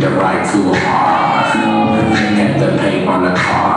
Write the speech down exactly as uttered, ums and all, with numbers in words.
it right to a pause. Look at the paint on the car.